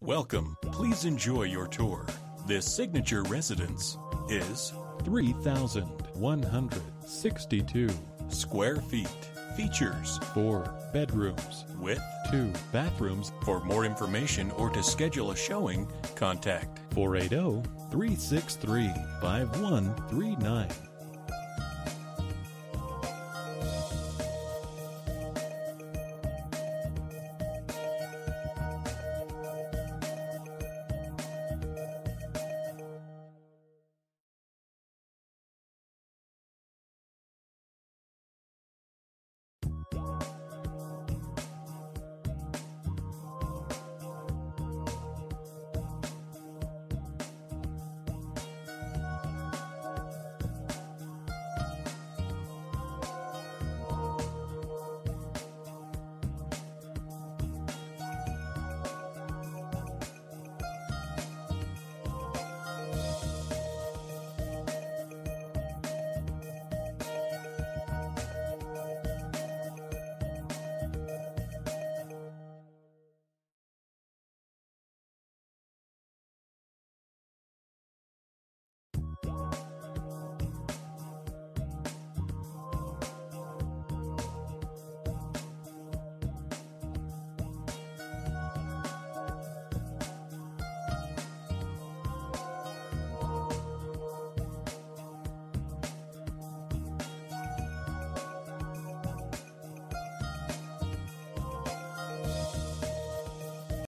Welcome. Please enjoy your tour. This signature residence is 3,162 square feet. Features 4 bedrooms with 2 bathrooms. For more information or to schedule a showing, contact 480-363-5139.